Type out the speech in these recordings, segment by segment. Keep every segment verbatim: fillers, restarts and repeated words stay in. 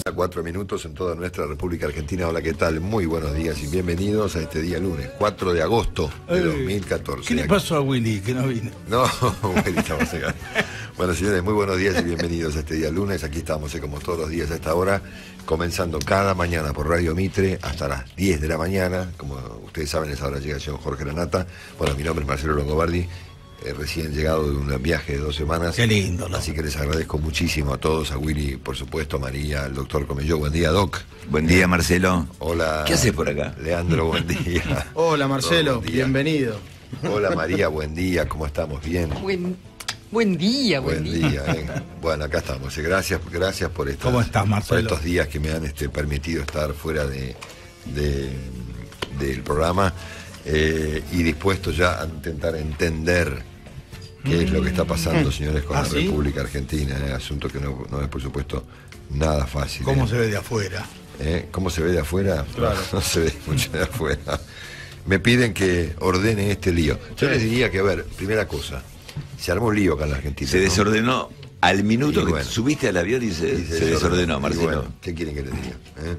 A cuatro minutos en toda nuestra República Argentina. Hola, ¿qué tal? Muy buenos días y bienvenidos a este día lunes, cuatro de agosto de dos mil catorce. ¿Qué le pasó a Willy que no vino? No, Willy, estamos acá. Bueno, señores, muy buenos días y bienvenidos a este día lunes. Aquí estamos, eh, como todos los días a esta hora, comenzando cada mañana por Radio Mitre hasta las diez de la mañana. Como ustedes saben, a esa hora llega el señor Jorge Lanata. Bueno, mi nombre es Marcelo Longobardi. Eh, recién llegado de un viaje de dos semanas. Qué lindo, ¿no? Así que les agradezco muchísimo a todos, a Willy, por supuesto, a María, al doctor Comelló. Buen día, Doc. Buen día, Marcelo. Hola. ¿Qué haces por acá? Leandro, buen día. Hola, Marcelo, buen día. Bienvenido. Hola, María, buen día. ¿Cómo estamos? Bien. Buen, buen día, buen, Buen día. día. eh. Bueno, acá estamos. eh. Gracias, gracias por estos, ¿Cómo estás, Marcelo? por estos días que me han este, permitido estar fuera de, de- del programa eh, y dispuesto ya a intentar entender qué es lo que está pasando, señores, con ¿Ah, la sí? República Argentina. eh. Asunto que no, no es, por supuesto, nada fácil. ¿Cómo eh. se ve de afuera? ¿Eh? ¿Cómo se ve de afuera? Claro. No, no se ve mucho de afuera. Me piden que ordene este lío. Yo Sí. les diría que, a ver, primera cosa, se armó un lío acá en la Argentina. Se ¿no? desordenó al minuto Y que bueno. subiste al avión y se, Y se desordenó, Y Marcelo. bueno, ¿qué quieren que les diga? ¿Eh?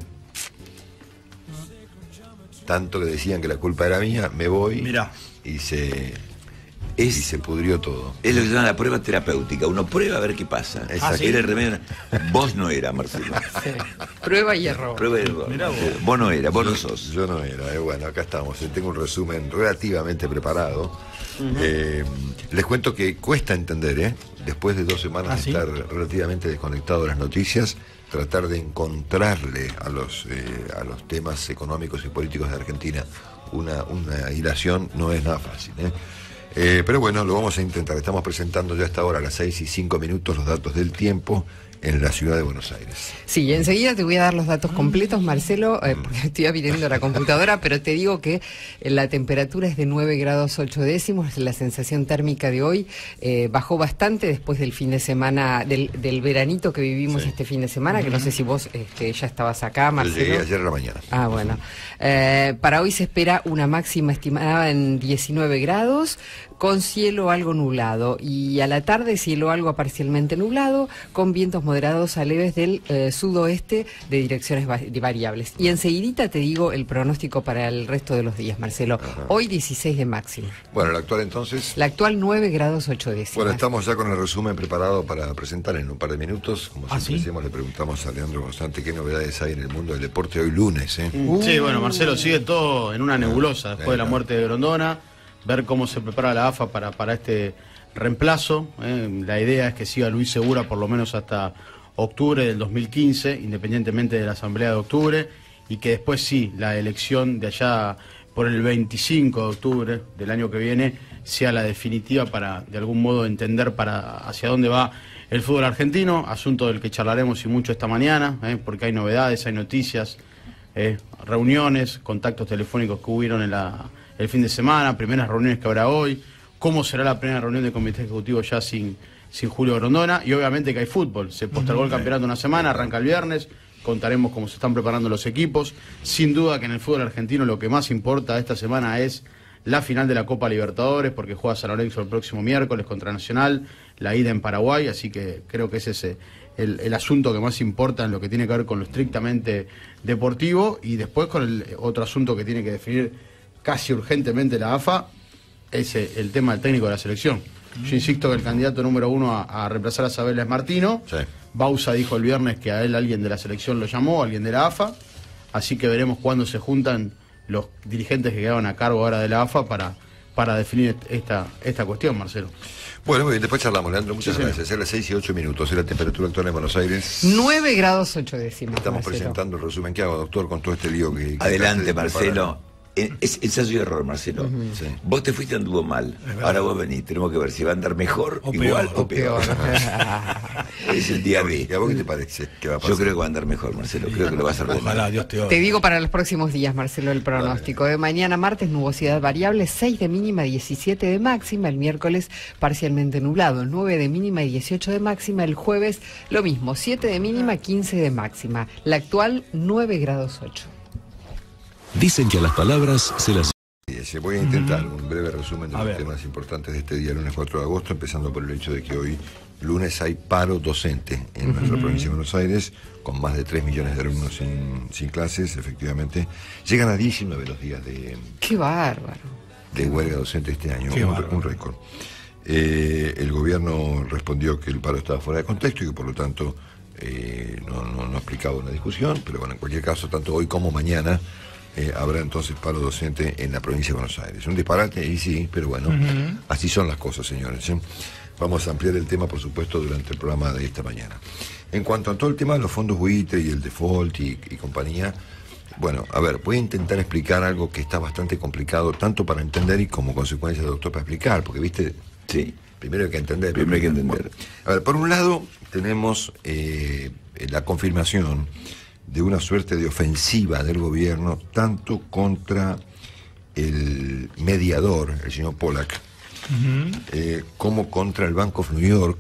Tanto que decían que la culpa era mía, me voy Mirá. y se, y Es, se pudrió todo. es lo que se llama la prueba terapéutica. Uno prueba a ver qué pasa. Exacto. ¿Ah, sí? Era el remedio. Vos no era, Marcelo. Sí. Prueba y error. Prueba y error. Mirá vos. Eh, Vos no era, vos no sos. Yo no era, eh, bueno, acá estamos. eh, Tengo un resumen relativamente preparado. Eh, les cuento que cuesta entender, ¿eh? Después de dos semanas ¿Ah, de sí? estar relativamente desconectado de las noticias, tratar de encontrarle a los, eh, a los temas económicos y políticos de Argentina una, una hilación no es nada fácil, ¿eh? Eh, pero bueno, lo vamos a intentar. Estamos presentando ya hasta ahora a las seis y cinco minutos los datos del tiempo en la ciudad de Buenos Aires. Sí, enseguida te voy a dar los datos completos, Marcelo, eh, porque estoy abriendo la computadora, pero te digo que eh, la temperatura es de nueve grados ocho décimos, la sensación térmica de hoy eh, bajó bastante después del fin de semana, del, del veranito que vivimos Sí. este fin de semana, que no sé si vos este, ya estabas acá, Yo Marcelo. llegué ayer a la mañana. Ah, bueno. Eh, para hoy se espera una máxima estimada en diecinueve grados, con cielo algo nublado. Y a la tarde, cielo algo parcialmente nublado, con vientos moderados a leves del eh, sudoeste de direcciones va- de variables. Y enseguidita te digo el pronóstico para el resto de los días, Marcelo. Ajá. Hoy dieciséis de máxima. Bueno, la actual entonces. La actual nueve grados ocho décimas. Bueno, estamos ya con el resumen preparado para presentar en un par de minutos. Como ¿Ah, siempre sí? decimos, le preguntamos a Leandro Constante qué novedades hay en el mundo del deporte hoy lunes, ¿eh? Sí, bueno, Marcelo, sigue todo en una nebulosa después de la Venga. muerte de Grondona, ver cómo se prepara la A F A para, para este reemplazo. eh. La idea es que siga Luis Segura por lo menos hasta octubre del dos mil quince, independientemente de la Asamblea de octubre, y que después sí, la elección de allá por el veinticinco de octubre del año que viene sea la definitiva para, de algún modo, entender para hacia dónde va el fútbol argentino, asunto del que charlaremos y mucho esta mañana, eh, porque hay novedades, hay noticias, eh, reuniones, contactos telefónicos que hubieron en la, el fin de semana, primeras reuniones que habrá hoy, cómo será la primera reunión del comité ejecutivo ya sin, sin Julio Grondona, y obviamente que hay fútbol. Se postergó el campeonato una semana, arranca el viernes, contaremos cómo se están preparando los equipos. Sin duda que en el fútbol argentino lo que más importa esta semana es la final de la Copa Libertadores, porque juega San Lorenzo el próximo miércoles contra Nacional, la ida en Paraguay, así que creo que ese es eh, el, el asunto que más importa en lo que tiene que ver con lo estrictamente deportivo, y después con el otro asunto que tiene que definir casi urgentemente la A F A, es eh, el tema del técnico de la selección. Yo insisto que el candidato número uno a, a reemplazar a Sabela es Martino. Sí. Bausa dijo el viernes que a él alguien de la selección lo llamó, alguien de la A F A, así que veremos cuándo se juntan los dirigentes que quedaban a cargo ahora de la A F A para, para definir esta, esta cuestión, Marcelo. Bueno, muy bien, después charlamos, Leandro. Muchas Sí, señor. gracias. Es las seis y ocho minutos. Es la temperatura actual en Buenos Aires. nueve grados ocho décimas. Estamos Marcelo. presentando el resumen. ¿Qué hago, doctor, con todo este lío que... que Adelante, acabas de Marcelo. Eh, Es ensayo y error, Marcelo. Sí. Vos te fuiste, anduvo mal. Ahora vos venís. Tenemos que ver si va a andar mejor, O igual peor, o o peor. es el día preparar. ¿Y D. a vos qué te parece que va a pasar? Yo creo que va a andar mejor, Marcelo. Creo que lo va a hacer de Ojalá, mal. Dios te Te oiga. digo para los próximos días, Marcelo, el pronóstico. De mañana martes, nubosidad variable, seis de mínima, diecisiete de máxima. El miércoles, parcialmente nublado, nueve de mínima y dieciocho de máxima. El jueves, lo mismo, siete de mínima, quince de máxima. La actual, nueve grados ocho. Dicen que a las palabras se las... Voy a intentar un breve resumen de A los ver. temas importantes de este día, lunes cuatro de agosto, empezando por el hecho de que hoy lunes hay paro docente en nuestra uh-huh. provincia de Buenos Aires, con más de tres millones de alumnos sin, sin clases, efectivamente. Llegan a diecinueve los días de... ¡Qué bárbaro! De huelga docente este año, un, un récord. Eh, el gobierno respondió que el paro estaba fuera de contexto y que por lo tanto eh, no, no, no explicaba una discusión, pero bueno, en cualquier caso, tanto hoy como mañana eh, habrá entonces paro docente en la provincia de Buenos Aires. Un disparate, y sí, pero bueno, uh-huh. así son las cosas, señores. ¿eh? Vamos a ampliar el tema, por supuesto, durante el programa de esta mañana. En cuanto a todo el tema de los fondos buitre y el default y, y compañía, bueno, a ver, voy a intentar explicar algo que está bastante complicado, tanto para entender y como consecuencia, doctor, para explicar, porque, viste, sí, primero hay que entender. Primero hay que entender. Bueno, a ver, por un lado, tenemos eh, la confirmación de una suerte de ofensiva del gobierno, tanto contra el mediador, el señor Pollack, uh-huh. eh, como contra el Bank of New York,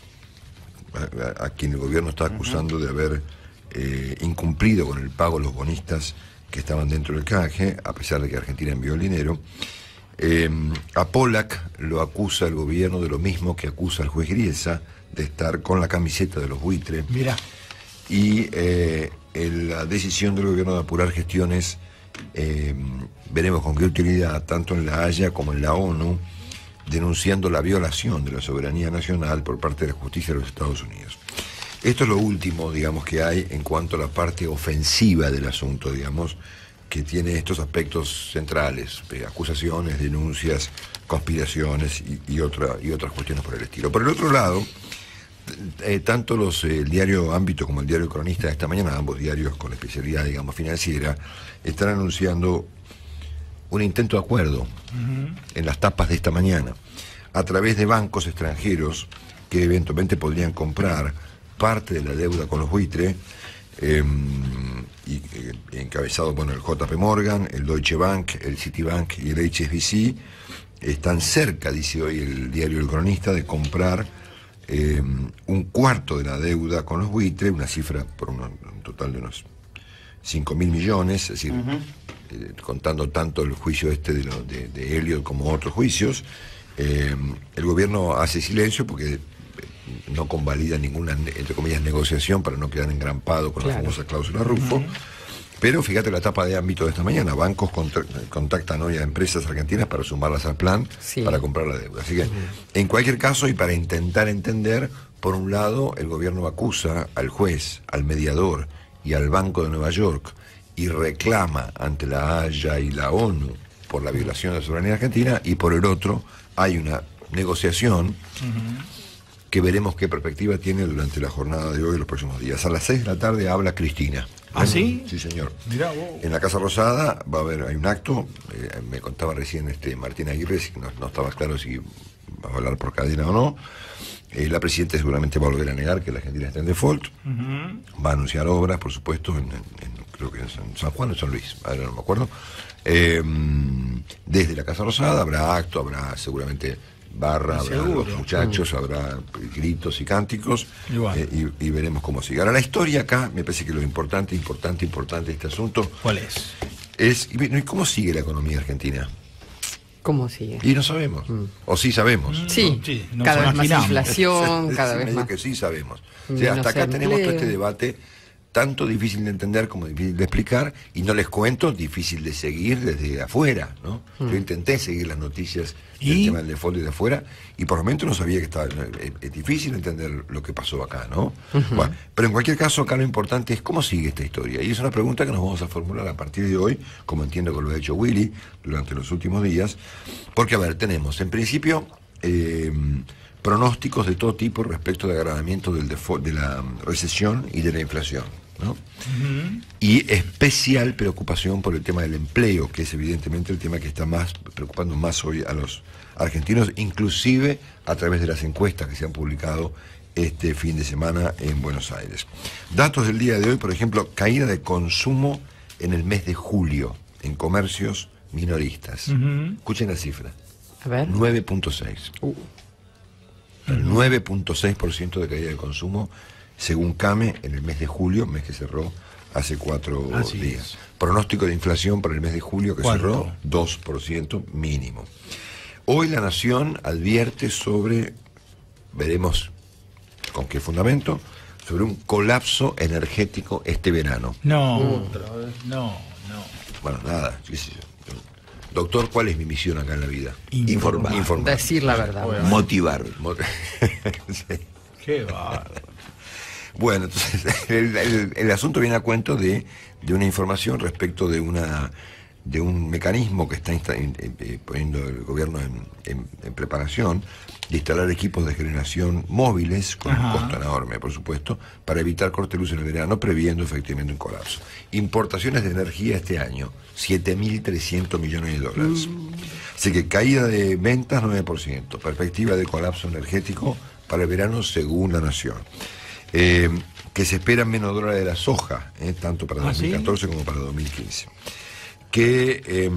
a, a quien el gobierno está acusando uh-huh. de haber eh, incumplido con el pago a los bonistas que estaban dentro del canje, a pesar de que Argentina envió el dinero. Eh, a Pollack lo acusa el gobierno de lo mismo que acusa al juez Griesa, de estar con la camiseta de los buitres. Mira. Y eh, el, la decisión del gobierno de apurar gestiones, eh, veremos con qué utilidad, tanto en la Haya como en la ONU, denunciando la violación de la soberanía nacional por parte de la justicia de los Estados Unidos. Esto es lo último, digamos, que hay en cuanto a la parte ofensiva del asunto, digamos, que tiene estos aspectos centrales, eh, acusaciones, denuncias, conspiraciones y, y, otra, y otras cuestiones por el estilo. Por el otro lado, eh, tanto los, eh, el diario Ámbito como el diario Cronista de esta mañana, ambos diarios con especialidad, digamos, financiera, están anunciando un intento de acuerdo uh-huh. en las tapas de esta mañana, a través de bancos extranjeros que eventualmente podrían comprar parte de la deuda con los buitres, eh, y eh, encabezado, bueno, el J P Morgan, el Deutsche Bank, el Citibank y el H S B C, están cerca, dice hoy el diario El Cronista, de comprar eh, un cuarto de la deuda con los buitres, una cifra por un, un total de unos cinco mil millones, es decir, uh-huh. eh, contando tanto el juicio este de, lo, de, de Elliot como otros juicios. Eh, el gobierno hace silencio porque no convalida ninguna, entre comillas, negociación para no quedar engrampado con claro. la famosa cláusula Rufo. Uh-huh. Pero fíjate la etapa de Ámbito de esta mañana. Bancos contra, contactan hoy a empresas argentinas para sumarlas al plan, sí. para comprar la deuda. Así que, uh-huh. en cualquier caso, y para intentar entender, por un lado, el gobierno acusa al juez, al mediador y al Banco de Nueva York y reclama ante la Haya y la ONU por la violación de la soberanía argentina, y por el otro hay una negociación uh-huh. que veremos qué perspectiva tiene durante la jornada de hoy y los próximos días. A las seis de la tarde habla Cristina. ¿Ah, sí? Sí, señor. Mirá, wow. En la Casa Rosada va a haber, hay un acto, eh, me contaba recién este Martín Aguirre, no, no estaba claro si va a hablar por cadena o no. Eh, la presidenta seguramente va a volver a negar que la Argentina está en default. Uh-huh. Va a anunciar obras, por supuesto, en, en, en, creo que en San, San Juan o San Luis, ahora no me acuerdo. Eh, desde la Casa Rosada habrá acto, habrá seguramente barra, habrá los muchachos, uh-huh. habrá gritos y cánticos, eh, y, y veremos cómo sigue. Ahora, la historia acá, me parece que lo importante, importante, importante de este asunto... ¿Cuál es? Es, ¿y cómo sigue la economía argentina? ¿Cómo sigue? Y no sabemos, mm. o sí sabemos. Sí, sí, cada vez más inflación, cada vez más... que sí sabemos. O sea, hasta acá empleo. Tenemos todo este debate tanto difícil de entender como difícil de explicar, y no les cuento, difícil de seguir desde afuera, ¿no? Mm. Yo intenté seguir las noticias del ¿Y? tema del default de afuera, y por momentos no sabía que estaba... Es, es difícil entender lo que pasó acá, ¿no? Uh-huh. Bueno, pero en cualquier caso, acá lo importante es cómo sigue esta historia, y es una pregunta que nos vamos a formular a partir de hoy, como entiendo que lo ha hecho Willy durante los últimos días, porque, a ver, tenemos, en principio... Eh, pronósticos de todo tipo respecto de agravamiento del default, de la recesión y de la inflación, ¿no? Uh-huh. Y especial preocupación por el tema del empleo, que es evidentemente el tema que está más preocupando más hoy a los argentinos, inclusive a través de las encuestas que se han publicado este fin de semana en Buenos Aires. Datos del día de hoy, por ejemplo, caída de consumo en el mes de julio en comercios minoristas. Uh-huh. Escuchen la cifra. A ver. nueve punto seis. Uh. El nueve punto seis por ciento de caída de consumo, según CAME, en el mes de julio, mes que cerró hace cuatro Así días. Es. Pronóstico de inflación para el mes de julio que ¿Cuánto? cerró, dos por ciento mínimo. Hoy La Nación advierte sobre, veremos ¿Con qué fundamento? Sobre un colapso energético este verano. No, Otra no, no. Bueno, nada, qué sé yo. Doctor, ¿cuál es mi misión acá en la vida? Informar. Informar. Decir la verdad. Motivar. Mo- Sí. Qué bárbaro. Bueno, entonces el, el- el asunto viene a cuento de, de una información respecto de una de un mecanismo que está insta- in- eh, poniendo el gobierno en, en- en preparación de instalar equipos de generación móviles con Ajá. un costo enorme, por supuesto, para evitar corte de luz en el verano, previendo efectivamente un colapso. Importaciones de energía este año, siete mil trescientos millones de dólares. Así que caída de ventas nueve por ciento, perspectiva de colapso energético para el verano según la Nación. Eh, que se espera menos dólares de la soja, eh, tanto para ¿Ah, dos mil catorce sí? como para dos mil quince. Que eh,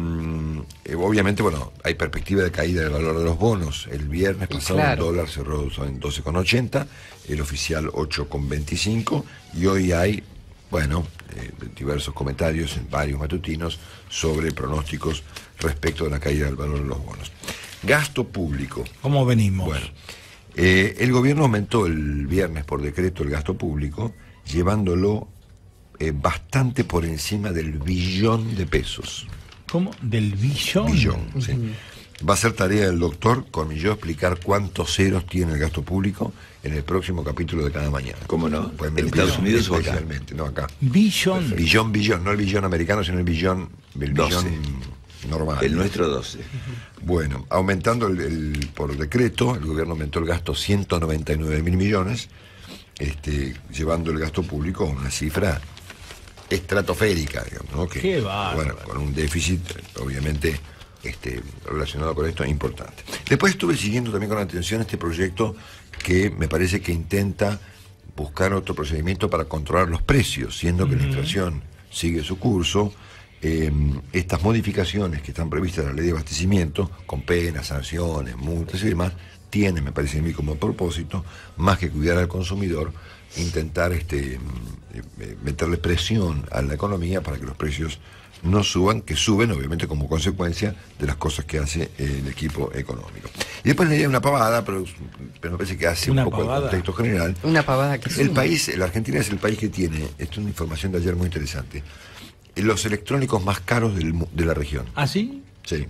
eh, obviamente, bueno, hay perspectiva de caída del valor de los bonos. El viernes Y pasado claro. el dólar cerró en doce con ochenta, el oficial ocho con veinticinco, y hoy hay, bueno, eh, diversos comentarios en varios matutinos sobre pronósticos respecto de la caída del valor de los bonos. Gasto público. ¿Cómo venimos? Bueno, eh, el gobierno aumentó el viernes por decreto el gasto público, llevándolo eh, bastante por encima del billón de pesos. ¿Cómo? ¿Del billón? Billón, sí. Va a ser tarea del doctor Cormilló explicar cuántos ceros tiene el gasto público en el próximo capítulo de Cada Mañana. ¿Cómo no? Pues ¿En me lo Estados pidió Unidos o acá? especialmente, no acá. Billón. Billón, billón, no el billón americano, sino el billón, el doce. billón normal. El nuestro doce. Bueno, aumentando el, el- por decreto, el gobierno aumentó el gasto ciento noventa y nueve mil millones, este, llevando el gasto público a una cifra estratosférica, digamos, ¿no? Que, Qué bárbaro. bueno, con un déficit, obviamente, este, relacionado con esto, importante. Después estuve siguiendo también con atención este proyecto que me parece que intenta buscar otro procedimiento para controlar los precios, siendo que la inflación sigue su curso. Eh, estas modificaciones que están previstas en la ley de abastecimiento, con penas, sanciones, multas y demás, tienen, me parece a mí, como propósito, más que cuidar al consumidor, intentar este, eh, meterle presión a la economía para que los precios no suban, que suben obviamente como consecuencia de las cosas que hace eh, el equipo económico. Y después le di una pavada, pero, pero me parece que hace ¿Una un poco pavada? el contexto general. Una pavada que El suma. país, la Argentina es el país que tiene, esto es una información de ayer muy interesante, los electrónicos más caros del mu- de la región. ¿Ah, sí? Sí.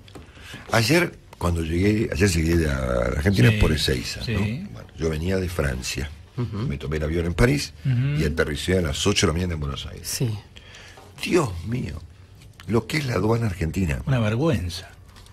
Ayer, cuando llegué, ayer llegué a la Argentina Sí, por Ezeiza, sí. ¿no? Bueno, yo venía de Francia, me tomé el avión en París y aterricé a las ocho de la mañana en Buenos Aires. Sí. Dios mío, lo que es la aduana argentina. Una vergüenza.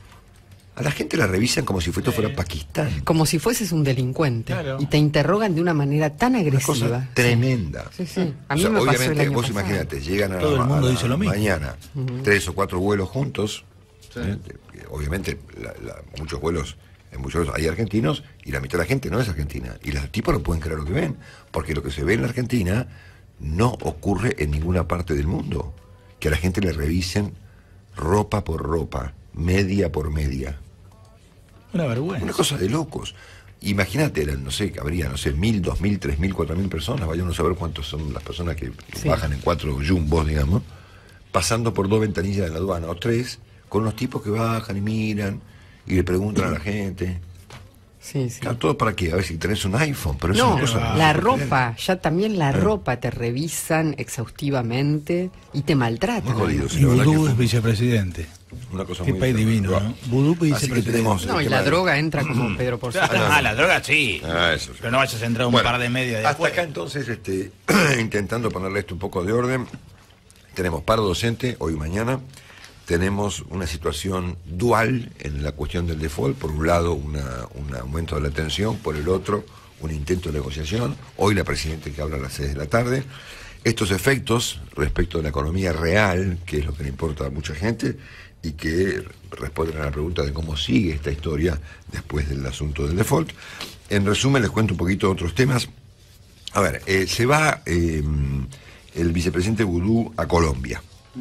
A la gente la revisan como si esto fuera Pakistán. Como si fueses un delincuente. Claro. Y te interrogan de una manera tan Una agresiva. cosa tremenda. Sí, sí. A O mí sea, me pasó el obviamente, año vos pasado. imagínate, llegan a, Todo la, el mundo a la dice lo mismo. mañana tres o cuatro vuelos juntos. ¿eh? Obviamente, la- la- muchos vuelos, en muchos vuelos hay argentinos y la mitad de la gente no es argentina. Y los tipos no pueden creer lo que ven, porque lo que se ve en la Argentina no ocurre en ninguna parte del mundo. Que a la gente le revisen ropa por ropa, media por media. Una vergüenza. Una cosa de locos. Imagínate, eran, no sé, que habría, no sé, mil, dos mil, tres mil, cuatro mil personas, vaya uno a saber cuántos son las personas que Sí. bajan en cuatro jumbos, digamos, pasando por dos ventanillas de la aduana, o tres, con unos tipos que bajan y miran y le preguntan a la gente. Sí, sí. Claro, ¿todo para qué? A ver si tenés un iPhone, pero eso No, es una cosa... la no se puede creer. ropa, ya también la ropa te revisan exhaustivamente y te maltratan. Muy jodido, sí, Y la verdad que Vudú fue es vicepresidente. una cosa Qué muy país fea. divino, ¿no? Vudú Así que vicepresidente. tenemos No, el y tema la de- droga entra como Pedro por Ah, no, no. Ah, la droga sí. Ah, eso sí. Pero no vayas a entrar un Bueno, par de medias de hasta afuera. acá entonces, este, intentando ponerle esto un poco de orden, tenemos paro docente hoy y mañana, tenemos una situación dual en la cuestión del default, por un lado una- un aumento de la tensión, por el otro un intento de negociación, hoy la presidenta que habla a las seis de la tarde, estos efectos respecto de la economía real, que es lo que le importa a mucha gente, y que responden a la pregunta de cómo sigue esta historia después del asunto del default. En resumen, les cuento un poquito otros temas. A ver, eh, se va eh, el vicepresidente Vudú a Colombia,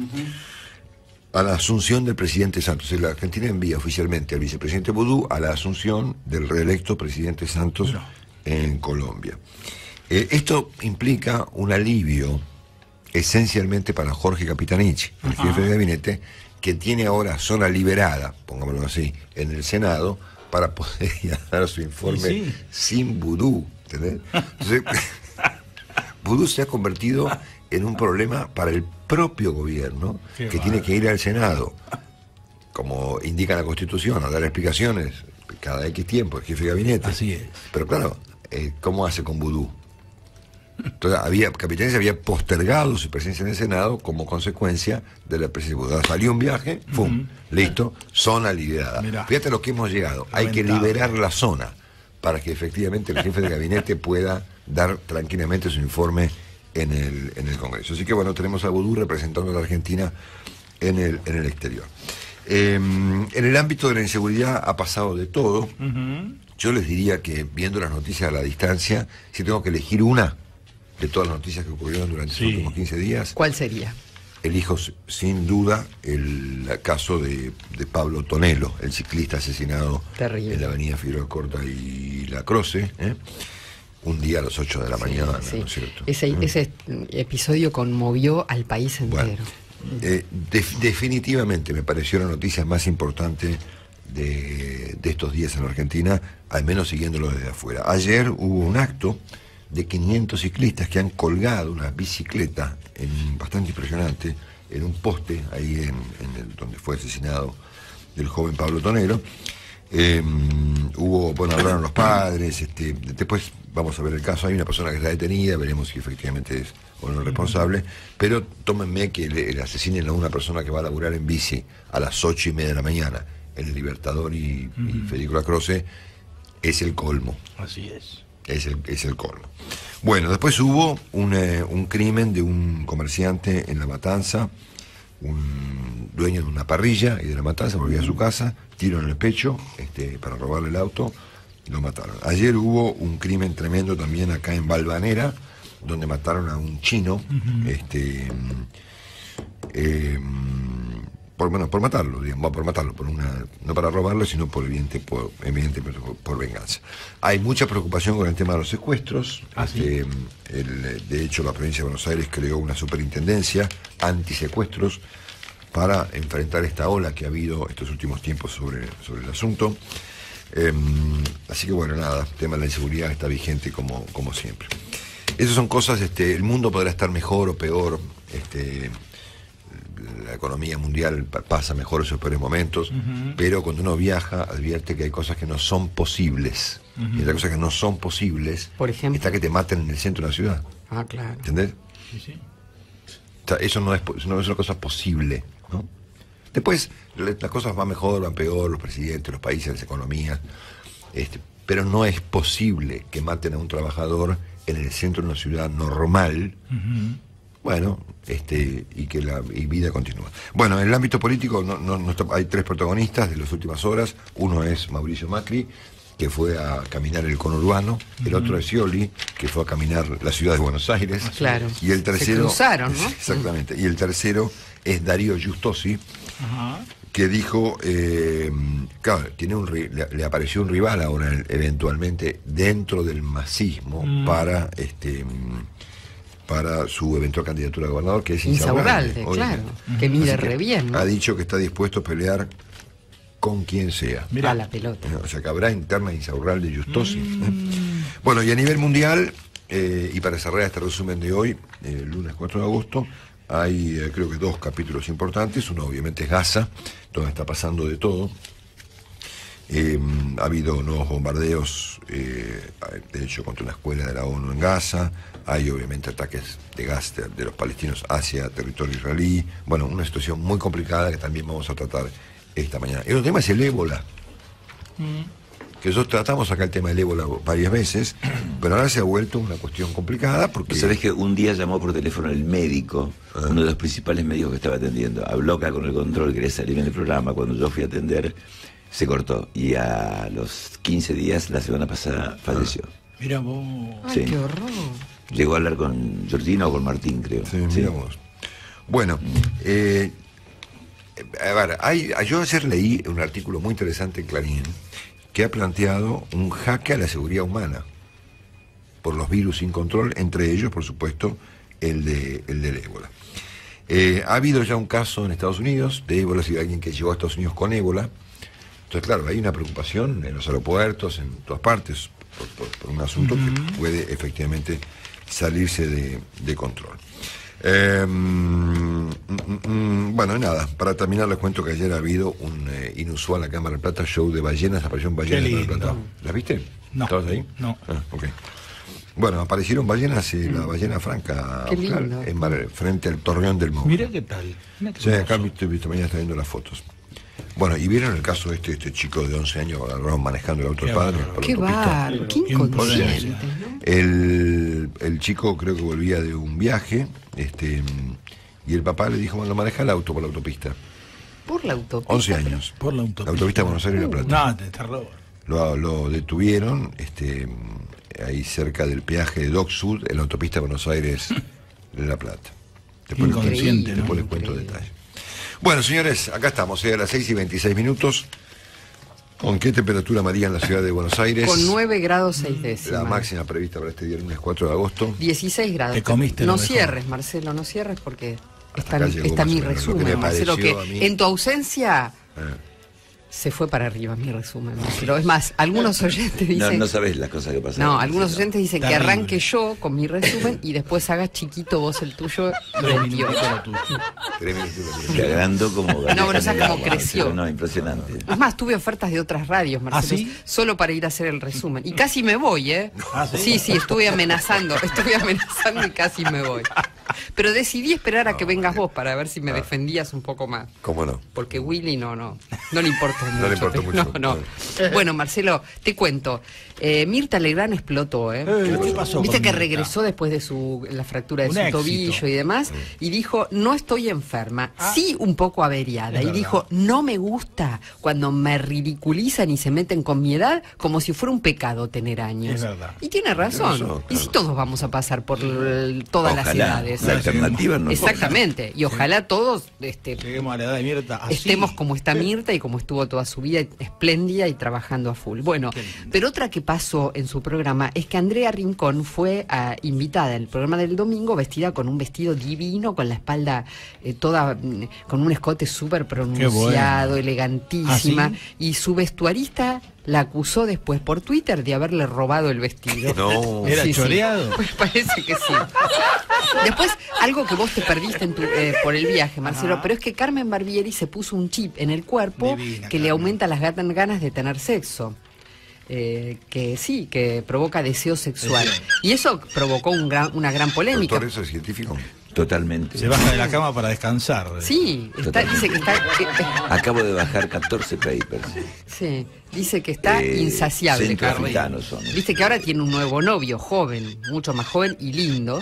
a la asunción del presidente Santos. La Argentina envía oficialmente al vicepresidente Vudú a la asunción del reelecto presidente Santos en Colombia. Eh, esto implica un alivio esencialmente para Jorge Capitanich, el jefe de gabinete, que tiene ahora zona liberada, pongámoslo así, en el Senado, para poder ir a dar su informe Sí, sí. sin Vudú. ¿Entendés? Entonces, vudú se ha convertido en un problema para el propio gobierno, Qué que bárbaro. tiene que ir al Senado, como indica la Constitución, a dar explicaciones cada X tiempo, el jefe de gabinete. Así es. Pero claro, eh, ¿cómo hace con vudú? Entonces, había, Capitanes había postergado su presencia en el Senado como consecuencia de la presencia de vudú. Salió un viaje, ¡pum! Listo, zona liberada. Mirá. Fíjate a lo que hemos llegado. Hay que Lamentable. liberar la zona para que efectivamente el jefe de gabinete pueda dar tranquilamente su informe en el, en el Congreso. Así que bueno, tenemos a vudú representando a la Argentina en el, en el exterior. Eh, en el ámbito de la inseguridad ha pasado de todo. Ujú. Yo les diría que viendo las noticias a la distancia, si tengo que elegir una de todas las noticias que ocurrieron durante Sí. los últimos quince días, ¿Cuál sería? elijo s- sin duda el caso de, de Pablo Tonelo, el ciclista asesinado Terrible. en la avenida Figueroa Corta y La Croce, ¿eh? Un día a las ocho de la mañana, Sí. ¿no es cierto? Ese, ¿Mm? ese episodio conmovió al país Bueno, entero. eh, def- definitivamente me pareció la noticia más importante de, de estos días en la Argentina, al menos siguiéndolo desde afuera. Ayer hubo un acto de quinientos ciclistas que han colgado una bicicleta en, bastante impresionante en un poste ahí en, en el, donde fue asesinado el joven Pablo Tonelo. Eh, hubo, bueno, hablaron los padres, este, después vamos a ver el caso, hay una persona que está detenida, veremos si efectivamente es o no el responsable, pero tómenme que le, le asesinen a una persona que va a laburar en bici a las ocho y media de la mañana en el Libertador y, y Federico Lacroce, es el colmo, Así es. es el, es el colmo. Bueno, después hubo un, eh, un crimen de un comerciante en La Matanza, un dueño de una parrilla y de La Matanza, volvía a su casa, tiro en el pecho este, para robarle el auto y lo mataron. Ayer hubo un crimen tremendo también acá en Valvanera, donde mataron a un chino, este, eh, por, bueno, por matarlo, digamos, por matarlo, por una, no para robarlo, sino por evidente, por, evidente por, por venganza. Hay mucha preocupación con el tema de los secuestros. Ah, este, el, de hecho, la provincia de Buenos Aires creó una superintendencia antisecuestros para enfrentar esta ola que ha habido estos últimos tiempos sobre, sobre el asunto. Eh, así que bueno, nada, el tema de la inseguridad está vigente como, como siempre. Esas son cosas, este, el mundo podrá estar mejor o peor, este, la economía mundial pa- pasa mejor esos peores momentos, Ujú. pero cuando uno viaja advierte que hay cosas que no son posibles. Ujú. Y las cosas que no son posibles, Por ejemplo. está que te maten en el centro de la ciudad, Ah, claro. ¿entendés? Sí, sí. O sea, eso no es, po- no es una cosa posible, ¿no? Después, le- las cosas van mejor, van peor, los presidentes, los países, las economías, este, pero no es posible que maten a un trabajador en el centro de una ciudad normal, Ujú. bueno, este, y que la y vida continúa. Bueno, en el ámbito político no, no- no está- hay tres protagonistas de las últimas horas. Uno es Mauricio Macri, que fue a caminar el conurbano. El otro es Scioli, que fue a caminar la ciudad de Buenos Aires. Claro. Y el Se tercero... cruzaron, ¿no? Exactamente. Y el tercero es Darío Giustosi, Ajá. que dijo, eh, claro, tiene un, ri- le, le apareció un rival ahora eventualmente dentro del masismo Mm. para este mm, para su eventual candidatura a gobernador, que es Insaurralde, Insaurralde, claro. obviamente. Que mide Así que re bien, ¿no? ha dicho que está dispuesto a pelear con quien sea. Mirá. A la pelota. O sea, que habrá interna Insaurralde y Giustosi. Mm. ¿eh? Bueno, y a nivel mundial, eh, y para cerrar este resumen de hoy, eh, el lunes cuatro de agosto, hay eh, creo que dos capítulos importantes. Uno obviamente es Gaza, donde está pasando de todo. Eh, ha habido nuevos bombardeos, eh, de hecho, contra una escuela de la ONU en Gaza. Hay obviamente ataques de gas de, de los palestinos hacia territorio israelí. Bueno, una situación muy complicada que también vamos a tratar esta mañana. El otro tema es el ébola. Que nosotros tratamos acá el tema del ébola varias veces, pero ahora se ha vuelto una cuestión complicada porque... ¿Vos sabés que un día llamó por teléfono el médico, Ah. uno de los principales médicos que estaba atendiendo? Habló acá con el control, quería salir en el programa. Cuando yo fui a atender, se cortó. Y a los quince días, la semana pasada, falleció. Mira vos. Ay, Sí. qué horror. Llegó a hablar con Georgina o con Martín, creo. Sí, Sí. mira vos. Bueno, eh, a ver, hay, yo ayer leí un artículo muy interesante en Clarín que ha planteado un jaque a la seguridad humana por los virus sin control, entre ellos, por supuesto, el de el del ébola. Eh, ha habido ya un caso en Estados Unidos de ébola, si hay alguien que llegó a Estados Unidos con ébola. Entonces, claro, hay una preocupación en los aeropuertos, en todas partes. por, por, por un asunto uh-huh. que puede efectivamente salirse de, de control. Eh, mm, mm, bueno, nada, para terminar les cuento que ayer ha habido un eh, inusual a Cámara del Plata show de ballenas, apareció un ballena en Plata. ¿Las viste? No. ¿Estabas ahí? No. Ah, okay. Bueno, aparecieron ballenas y la ballena franca Oscar, en Mar, frente al Torreón del Maule. Mira qué tal. Mirá qué sí, acá viste, viste, mañana está viendo las fotos. Bueno, y vieron el caso de este, este chico de once años agarraron manejando el auto del padre. Qué bárbaro, qué inconsciente, ¿no? El, el chico creo que volvía de un viaje, este, y el papá le dijo, bueno, maneja el auto por la autopista. ¿Por la autopista? once años. Por la autopista. La autopista de Buenos Aires y La Plata. No, te está loco. Lo, lo detuvieron, este, ahí cerca del peaje de Dock Sud, en la autopista de Buenos Aires La Plata. Después, Inconsciente, les, después ¿no? les cuento detalles. Bueno, señores, acá estamos, eh, a las seis y veintiséis minutos. ¿Con qué temperatura, María, en la ciudad de Buenos Aires? Con nueve grados seis décimas. La máxima prevista para este día, lunes cuatro de agosto. dieciséis grados. Te comiste no lo mejor. cierres, Marcelo, no cierres porque está, Acá llegó está más mi o menos lo que resumen, me Marcelo, que pareció a mí. en tu ausencia Eh. se fue para arriba mi resumen, Marcelo. Es más, algunos oyentes dicen... No, no sabes las cosas que pasan. No, algunos oyentes dicen que Terrible. arranque yo con mi resumen y después hagas chiquito vos el tuyo. Tres veintiocho. minutos lo tuyo. Tres minutos. Se agrandó como No, pero gallina sabes en el cómo agua, creció. pero No, impresionante. Es más, tuve ofertas de otras radios, Marcelo, ¿Ah, sí? solo para ir a hacer el resumen. Y casi me voy, ¿eh? ¿Ah, sí? Sí, sí, estuve amenazando, estuve amenazando y casi me voy. Pero decidí esperar a que vengas vos para ver si me defendías un poco más. ¿Cómo no? Porque Willy no, no, no le importa mucho. No le importa mucho. No, no. Bueno, Marcelo, te cuento. Eh, Mirta Legrand explotó, ¿eh? Eh, ¿qué pasó Viste con que Mirta? regresó después de su la fractura de Un su éxito. tobillo y demás, y dijo, no estoy enferma, Ah. sí un poco averiada. Es Y verdad. dijo, no me gusta cuando me ridiculizan y se meten con mi edad como si fuera un pecado tener años. Es verdad. Y tiene razón. Tiene razón, Y si claro. todos vamos a pasar por l- todas las Ojalá, edades. la alternativa no Exactamente. Y ojalá todos este, Lleguemos a la edad de Mirta así. estemos como está Mirta y como estuvo toda su vida espléndida y trabajando a full. Bueno, pero otra que pasó en su programa es que Andrea Rincón fue ah, invitada en el programa del domingo vestida con un vestido divino, con la espalda eh, toda, mm, con un escote súper pronunciado, bueno. elegantísima, ¿Ah, sí? y su vestuarista la acusó después por Twitter de haberle robado el vestido. No. ¿Era Sí, sí. choreado? Pues parece que sí. Después, algo que vos te perdiste en tu, eh, por el viaje, Marcelo, Ajá. pero es que Carmen Barbieri se puso un chip en el cuerpo Divina, que le Carmen. aumenta las gan- ganas de tener sexo. Eh, que sí, que provoca deseo sexual. Deseo. Y eso provocó un gran, una gran polémica. Doctor, ¿eso es científico? Totalmente. Se baja de la cama para descansar. Sí, está, dice que está... que- que- Acabo de bajar catorce papers. sí, dice que está Eh, insaciable, Carmen. centroafricanos son. Viste que ahora tiene un nuevo novio, joven, mucho más joven y lindo.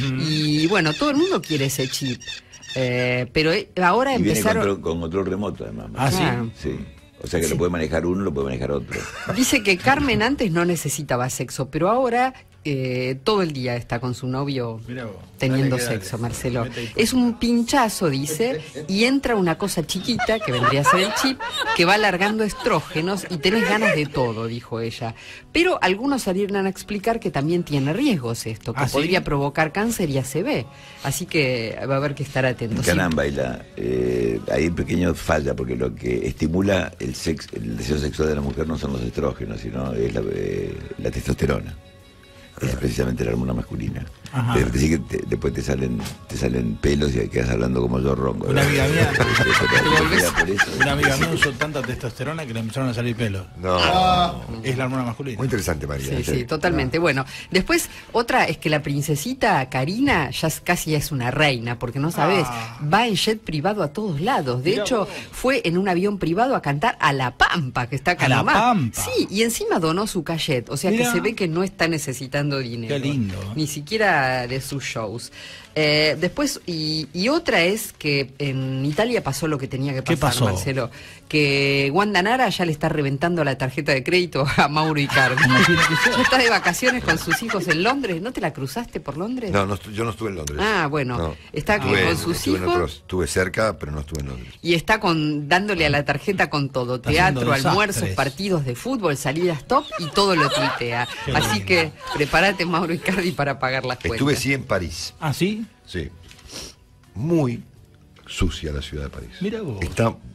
Y bueno, todo el mundo quiere ese chip. Eh, pero eh, ahora Y viene empezaron... control- con control remoto, además. Ah, ¿sí? Claro. Sí. O sea que lo puede manejar uno, lo puede manejar otro. Dice que Carmen antes no necesitaba sexo, pero ahora eh, todo el día está con su novio Mirá vos. teniendo Dale que dale. sexo, Marcelo. Mete ahí. Es un pinchazo, dice, y entra una cosa chiquita, que vendría a ser el chip, que va alargando estrógenos y tenés ganas de todo, dijo ella. Pero algunos salieron a explicar que también tiene riesgos esto, que ¿Ah, sí? podría provocar cáncer y A C V. Así que va a haber que estar atentos. Sí. Caramba, y la, eh, hay un pequeño falla, porque lo que estimula el sex, el deseo sexual de la mujer no son los estrógenos, sino es la, eh, la testosterona. Es precisamente la hormona masculina. Ajá. Pero sí que te- después te salen te salen pelos y quedas hablando como yo ronco. Una amiga mía- Por eso. Una amiga mía usó tanta testosterona que le empezaron a salir pelos. No. Es la hormona masculina. Muy interesante, María. Sí, sí, totalmente. Bueno, después otra es que la princesita Karina ya es- casi es una reina, porque no sabes, Ah. va en jet privado a todos lados. De Mirá hecho, vos. fue en un avión privado a cantar a La Pampa, que está acá ¿A La nomás. Pampa? Sí, y encima donó su cachet, o sea Mirá. que se ve que no está necesitando dinero. Qué lindo. Ni siquiera de sus shows. Eh, después, y, y otra es que en Italia pasó lo que tenía que ¿Qué pasar, pasó? Marcelo. Que Wanda Nara ya le está reventando la tarjeta de crédito a Mauro Icardi. Como tiene que ser. Ya está de vacaciones con sus hijos en Londres. ¿No te la cruzaste por Londres? No, no estu- yo no estuve en Londres. Ah, bueno. No. Está con- Estuve- con sus estuve en hijos. otros- estuve cerca, pero no estuve en Londres. Y está con dándole a la tarjeta con todo. Está Teatro, haciendo almuerzos, desastres. partidos de fútbol, salidas top y todo lo tuitea. Qué Así lindo. que prepárate, Mauro Icardi, para pagar las cuentas. Estuve sí en París. ¿Ah, sí? Sí. Muy sucia la ciudad de París. Mira vos. Está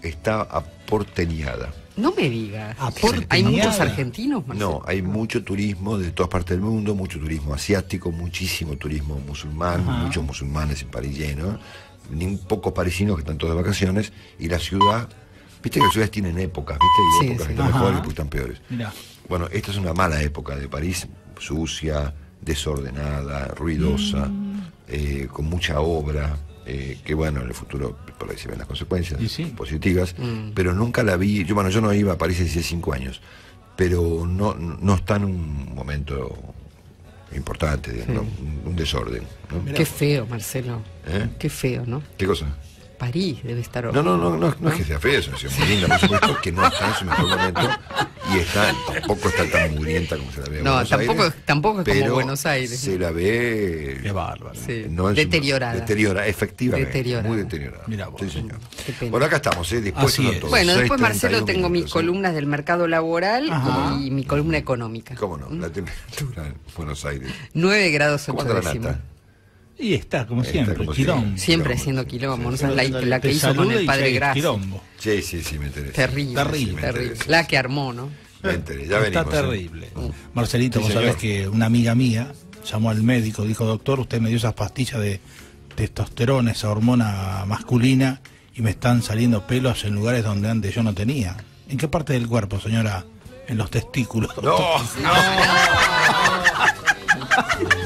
está aporteñada. No me digas. Aporteñada. ¿Hay muchos argentinos, Marcelo? No, hay mucho turismo de todas partes del mundo, mucho turismo asiático, muchísimo turismo musulmán, Ajá. muchos musulmanes en París lleno, ni pocos parisinos que están todos de vacaciones, y la ciudad, viste que las ciudades tienen épocas, viste, hay Sí, épocas sí. que están Ajá. mejores y épocas que están peores. Mirá. Bueno, esta es una mala época de París, sucia, desordenada, ruidosa, Mm. eh, con mucha obra, eh, que bueno, en el futuro por ahí se ven las consecuencias Y sí. positivas, Mm. pero nunca la vi, yo bueno, yo no iba a París hace cinco años, pero no, no está en un momento importante, de, ¿no? un, un desorden. ¿no? Mirá. Qué feo, Marcelo. ¿Eh? Qué feo, ¿no? ¿Qué cosa? París debe estar No, no, no, no, no es que sea fea, es una ciudad muy linda, por supuesto, que no está en su mejor momento y está, tampoco está tan mugrienta como se la ve en No, Buenos tampoco- Aires, tampoco es como pero Buenos Aires. Se la ve Qué bárbaro. Sí. no en su- Deteriorada. Deteriorada, efectivamente. Deteriorada. Muy deteriorada. Mirá vos. Sí, señor. Qué pena. Bueno, acá estamos, ¿eh? Dispuestos Así a es. todo. Bueno, después, seis Marcelo, treinta y uno tengo mis minutos, ¿eh? columnas del mercado laboral Ajá. y mi columna económica. ¿Cómo no? La temperatura en Buenos Aires. nueve grados ¿Cómo ocho anda la décimas. nata? Y está, como Está siempre, como quilombo. siempre. Siempre Quilombo. haciendo quilombo, ¿no Sí, sabes? sí. La, la que Te hizo con saluda el y padre seis Gracia. quilombo. Sí, sí, sí, me interesa. Terrible, Terrible, me terrible. interesa. La que armó, ¿no? Me interesa. Ya Está venimos. ¿eh? terrible. Marcelito, Sí, vos señor. sabés que una amiga mía llamó al médico, dijo, doctor, usted me dio esas pastillas de testosterona, esa hormona masculina, y me están saliendo pelos en lugares donde antes yo no tenía. ¿En qué parte del cuerpo, señora? En los testículos. No,